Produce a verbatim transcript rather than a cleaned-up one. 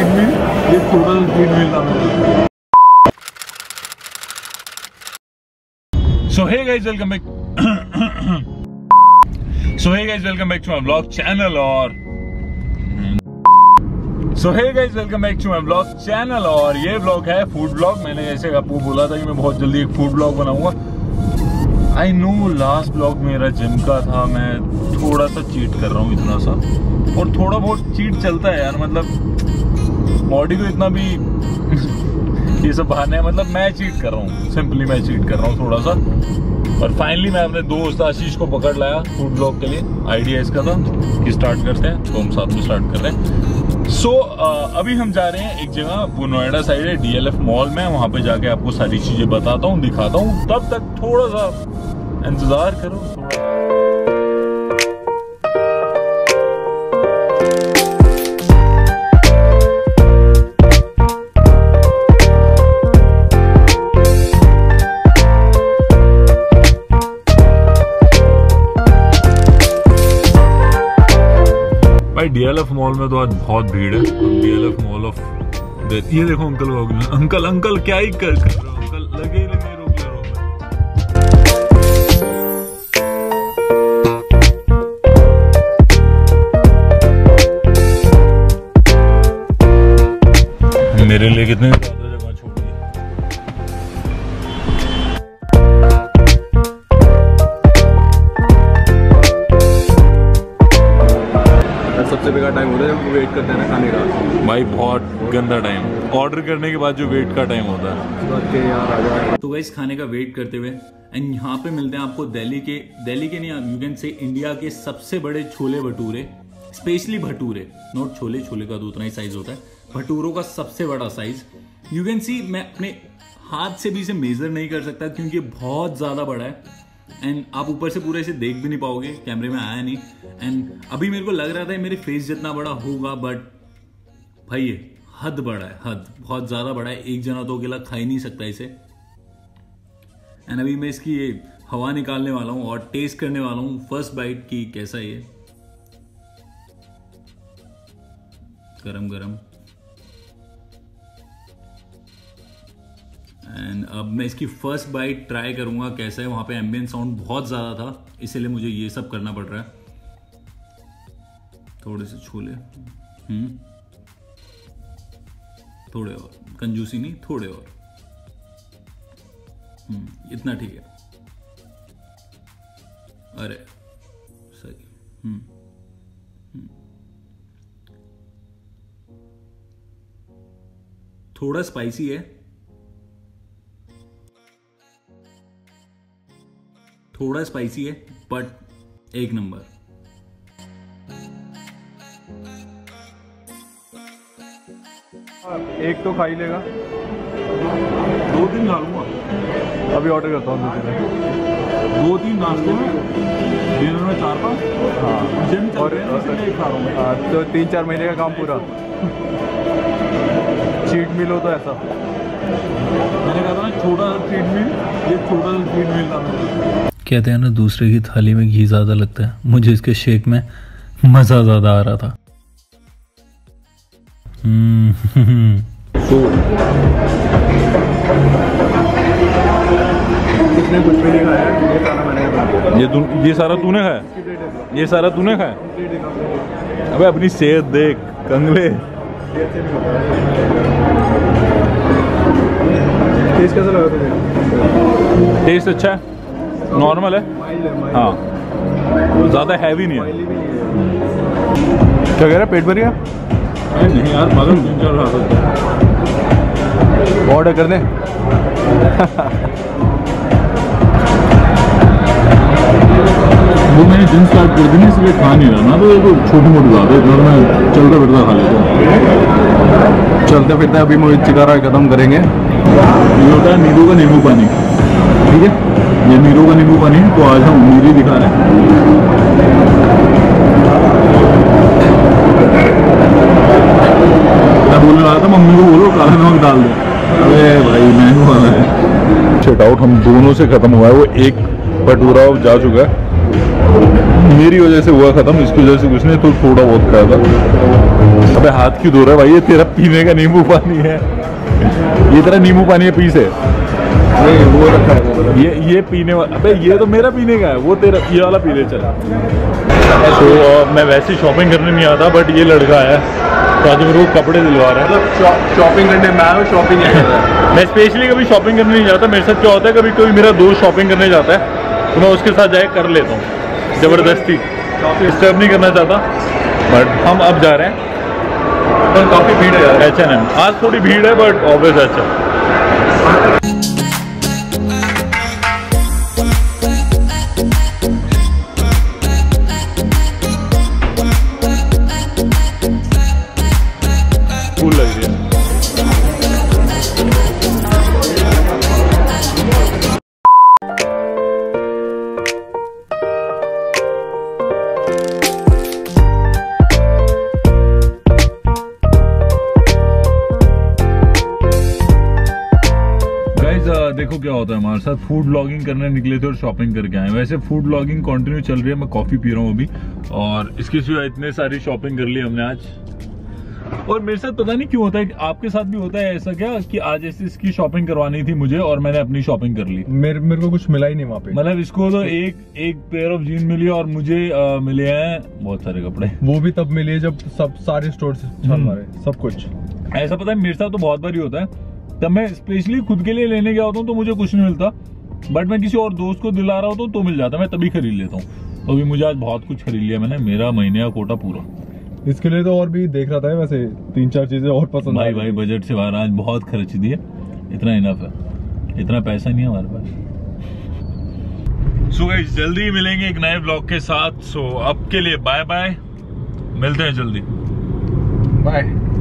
Cheat meal, ये छोटा सा चीट मील था मेरा। So hey guys welcome back so hey guys welcome back to my blog channel और so hey guys welcome back to my blog channel और ये blog है food blog. मैंने जैसे आपको बोला था कि मैं बहुत जल्दी एक फूड ब्लॉग बनाऊंगा। आई नो लास्ट ब्लॉग मेरा जिम का था, मैं थोड़ा सा चीट कर रहा हूँ इतना सा, और थोड़ा बहुत चीट चलता है यार, मतलब बॉडी को इतना भी ये सब बहाने हैं, मतलब मैं चीट कर रहा हूँ, सिंपली मैं चीट कर रहा हूँ थोड़ा सा। और फाइनली मैं अपने दोस्त आशीष को पकड़ लाया फूड ब्लॉग के लिए। आइडिया इसका था कि स्टार्ट करते हैं, तो हम साथ में स्टार्ट कर रहे हैं। सो so, uh, अभी हम जा रहे हैं एक जगह, वो नोएडा साइड है, डी एल एफ मॉल में। वहाँ पे जाके आपको सारी चीजें बताता हूँ, दिखाता हूँ। तब तक थोड़ा सा इंतजार करो। भाई डी एल एफ मॉल में तो आज बहुत भीड़ है। D L F mall of ये देखो अंकल को, अंकल अंकल क्या ही कर रहे हो अंकल, लगे ही लगे रोक ले रोक ले। मेरे लिए कितने ज्यादा जगह छोड़ दी। सबसे बेकार टाइम होता है जब वेट करते हैं ना खाने का। भाई बहुत गंदा टाइम, ऑर्डर करने के बाद जो वेट का टाइम होता है यार। तो गाइस खाने का वेट करते हुए एंड यहाँ पे मिलते हैं आपको दिल्ली के दिल्ली के नहीं, यू कैन से इंडिया के सबसे बड़े छोले भटूरे, स्पेशली भटूरे, नॉट छोले, छोले का तो उतना ही साइज होता है, भटूरों का सबसे बड़ा साइज। यू कैन सी मैं अपने हाथ से भी इसे मेजर नहीं कर सकता क्योंकि बहुत ज्यादा बड़ा है एंड आप ऊपर से पूरे इसे देख भी नहीं पाओगे, कैमरे में आया नहीं। एंड अभी मेरे को लग रहा था मेरे फेस जितना बड़ा होगा, बट भाई ये हद बड़ा है, हद बहुत ज्यादा बड़ा है। एक जना तो अकेला खा ही नहीं सकता इसे। एंड अभी मैं इसकी ये हवा निकालने वाला हूं और टेस्ट करने वाला हूं फर्स्ट बाइट की कैसा है ये। गरम गरम। एंड अब मैं इसकी फर्स्ट बाइट ट्राई करूंगा कैसा है। वहां पे एम्बियंट साउंड बहुत ज्यादा था, इसीलिए मुझे ये सब करना पड़ रहा है। थोड़े से छोले, हम्म थोड़े और, कंजूसी नहीं, थोड़े और, हम्म इतना ठीक है। अरे सही। हम्म हम्म थोड़ा स्पाइसी है, थोड़ा स्पाइसी है, बट एक नंबर। एक तो खा ही लेगा, दो तीन खा लूंगा। अभी ऑर्डर करता हूँ दो तीन नाश्ते में, डिनर में चार पाँच। हाँ जिम चल रहे हैं इसलिए खा रहा हूँ। हाँ तो तीन चार महीने का काम पूरा। चीट मील हो तो ऐसा। मैंने कहा था ना छोटा सा चीट मील, ये छोटा सा चीट मील था मेरा। कहते हैं ना दूसरे की थाली में घी ज्यादा लगता है, मुझे इसके शेक में मजा ज्यादा आ रहा था। तो इसने कुछ भी नहीं खाया, ये खाना मैंने खाया। ये तू ये सारा तूने खाया? ये सारा तूने खाया? अबे अपनी सेहत देख कंगले। टेस्ट कैसा लगा तुझे? टेस्ट अच्छा है, नॉर्मल है। हाँ ज़्यादा हैवी नहीं है। क्या कह रहा है, पेट भर गया? नहीं यार मगर तीन चार खा सकते। ऑर्डर कर दें? वो मैंने जिम स्टार्ट कर दी ना, इसलिए खा नहीं रहा ना, तो ये तो छोटी मोटी बात है, इतना मैं चलता फिरता खा लेता हूँ। चलते फिरते अभी मोहित चिकारा खत्म करेंगे। ये होता है नींबू का नींबू पानी, ठीक है, ये नींबू का नींबू पानी। तो आज हम नींबू दिखा रहे हैं। मैं बोलने रहा था मम्मी को बोलो काला नमक डाल दे। अरे भाई मैंगो वाला है। चेक आउट हम दोनों से खत्म हुआ है, वो एक भटूरा जा चुका है। मेरी वजह से हुआ खत्म, इसकी वजह से कुछ नहीं, तो थोड़ा बहुत खाया था। अबे हाथ क्यों धो रहा है भाई? ये तेरा पीने का नींबू पानी है, ये तेरा नींबू पानी है, पीस है। नहीं वो रखा है, ये ये पीने वाला, अबे ये तो मेरा पीने का है, वो तेरा ये वाला पी ले चला। तो uh, मैं वैसे शॉपिंग करने नहीं आता, बट ये लड़का है तो आज मेरे को कपड़े दिलवा रहा है। मतलब शॉपिंग करने मैं हूँ, शॉपिंग नहीं कर रहा है। मैं स्पेशली कभी शॉपिंग करने नहीं जाता। मेरे साथ क्या होता है, कभी कोई मेरा दोस्त शॉपिंग करने जाता है तो मैं उसके साथ जाके कर लेता हूँ ज़बरदस्ती, डिस्टर्ब नहीं करना चाहता। बट हम अब जा रहे हैं, पर काफ़ी भीड़ है यार। एच एन एम आज थोड़ी भीड़ है, बट ऑब्वियस अच्छा। फूल लग रही है। देखो क्या होता है हमारे साथ, फूड ब्लॉगिंग करने निकले थे और शॉपिंग करके आए। वैसे फूड ब्लॉगिंग कंटिन्यू चल रही है, मैं कॉफी पी रहा हूँ अभी, और इसके सिवाय इतने सारी शॉपिंग कर ली हमने आज। और मेरे साथ पता नहीं क्यों होता है, आपके साथ भी होता है ऐसा क्या कि आज ऐसे इसकी शॉपिंग करवानी थी मुझे और मैंने अपनी शॉपिंग कर ली। मेरे मेरे को कुछ मिला ही नहीं वहाँ पे। मतलब इसको तो एक एक पेयर ऑफ जीन मिली और मुझे आ, मिले हैं बहुत सारे कपड़े। वो भी तब मिले जब सब सारे स्टोर से छान मारे सब कुछ। ऐसा पता है मेरे साथ तो बहुत बार ही होता है, तब मैं स्पेशली खुद के लिए लेने गया होता हूँ तो मुझे कुछ नहीं मिलता, बट मैं किसी और दोस्त को दिला रहा होता हूँ तो मिल जाता है, मैं तभी खरीद लेता हूँ। तो अभी मुझे आज बहुत कुछ खरीद लिया मैंने, मेरा महीने का कोटा पूरा। इसके लिए तो और भी देख रहा था वैसे, तीन चार चीजें और पसंद भाई भाई बजट से बाहर आज बहुत खर्च दिए, इतना इनफ है, इतना पैसा नहीं है हमारे पास। सो गाइस जल्दी मिलेंगे एक नए ब्लॉग के साथ। सो अब के लिए बाय बाय, मिलते हैं जल्दी, बाय।